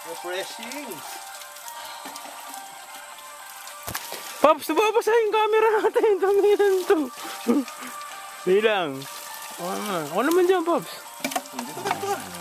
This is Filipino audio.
Refreshing. Pops, nababasa yung camera natin. Damihan to. Bilang. Ako naman dyan, Pops. Dito ka.